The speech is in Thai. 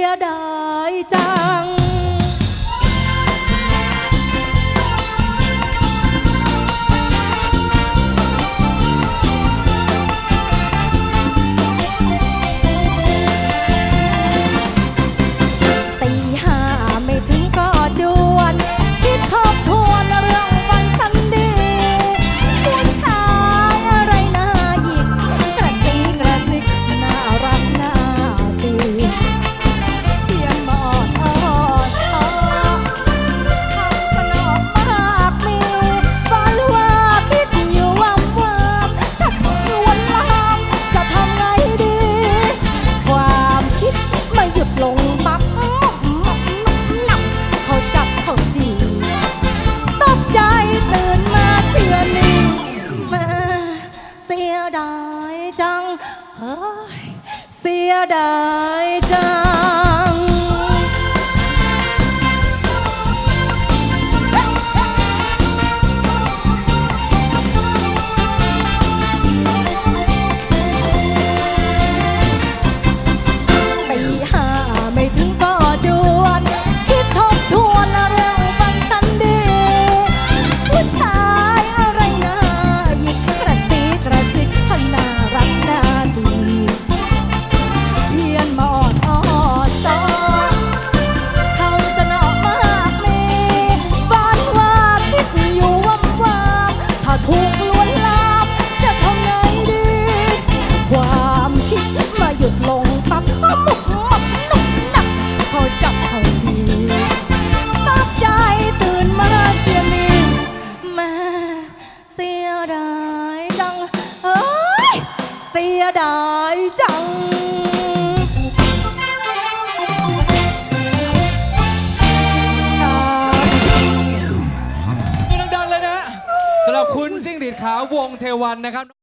ดายจังเสียดายจังไปหาไม่ถึงก็จวนคิดทบทวนเรื่องฟังฉันดีผู้ชายอะไรนะหยิกกระซิกกระซิกพน่ารักน่าดีเสียดายจังดังๆเลยนะฮะสำหรับคุณจิ้งหรีดขาววงเทวันนะครับ